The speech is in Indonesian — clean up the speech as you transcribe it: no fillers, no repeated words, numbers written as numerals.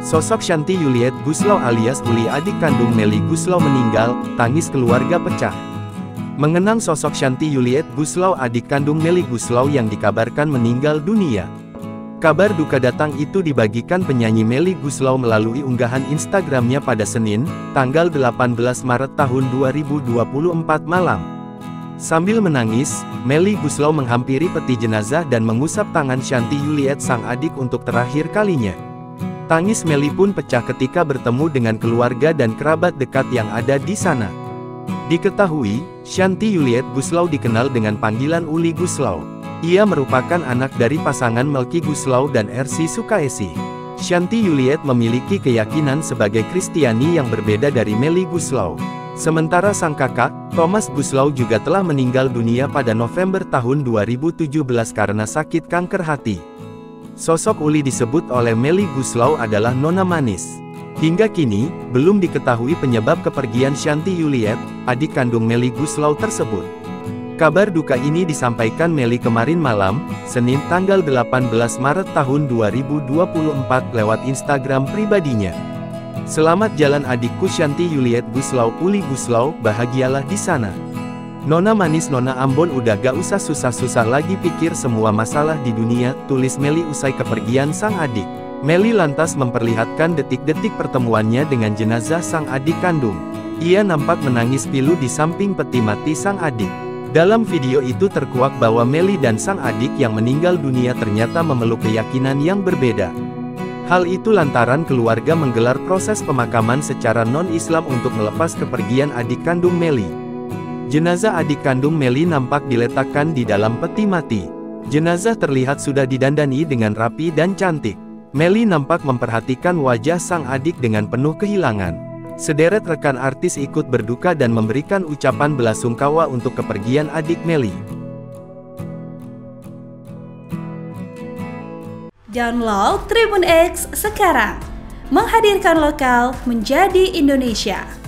Sosok Shanty Yuliet Guslau alias Uli adik kandung Melly Guslau meninggal, tangis keluarga pecah. Mengenang sosok Shanty Yuliet Guslau adik kandung Melly Guslau yang dikabarkan meninggal dunia. Kabar duka datang itu dibagikan penyanyi Melly Guslau melalui unggahan Instagramnya pada Senin, tanggal 18 Maret tahun 2024 malam. Sambil menangis, Melly Guslau menghampiri peti jenazah dan mengusap tangan Shanty Yuliet sang adik untuk terakhir kalinya. Tangis Melly pun pecah ketika bertemu dengan keluarga dan kerabat dekat yang ada di sana. Diketahui, Shanty Yuliet Guslau dikenal dengan panggilan Uli Guslau. Ia merupakan anak dari pasangan Melky Guslau dan Ersi Sukaesi. Shanty Yuliet memiliki keyakinan sebagai Kristiani yang berbeda dari Melly Guslau. Sementara sang kakak, Thomas Guslau juga telah meninggal dunia pada November tahun 2017 karena sakit kanker hati. Sosok Uli disebut oleh Melly Guslau adalah Nona Manis. Hingga kini, belum diketahui penyebab kepergian Shanty Yuliet, adik kandung Melly Guslau tersebut. Kabar duka ini disampaikan Melly kemarin malam, Senin tanggal 18 Maret tahun 2024 lewat Instagram pribadinya. "Selamat jalan adikku Shanty Yuliet Guslau, Uli Guslau, bahagialah di sana. Nona manis Nona Ambon udah gak usah susah-susah lagi pikir semua masalah di dunia," tulis Melly usai kepergian sang adik. Melly lantas memperlihatkan detik-detik pertemuannya dengan jenazah sang adik kandung. Ia nampak menangis pilu di samping peti mati sang adik. Dalam video itu terkuak bahwa Melly dan sang adik yang meninggal dunia ternyata memeluk keyakinan yang berbeda. Hal itu lantaran keluarga menggelar proses pemakaman secara non-Islam untuk melepas kepergian adik kandung Melly. Jenazah adik kandung Melly nampak diletakkan di dalam peti mati. Jenazah terlihat sudah didandani dengan rapi dan cantik. Melly nampak memperhatikan wajah sang adik dengan penuh kehilangan. Sederet rekan artis ikut berduka dan memberikan ucapan belasungkawa untuk kepergian adik Melly. Download Tribun X sekarang, menghadirkan lokal menjadi Indonesia.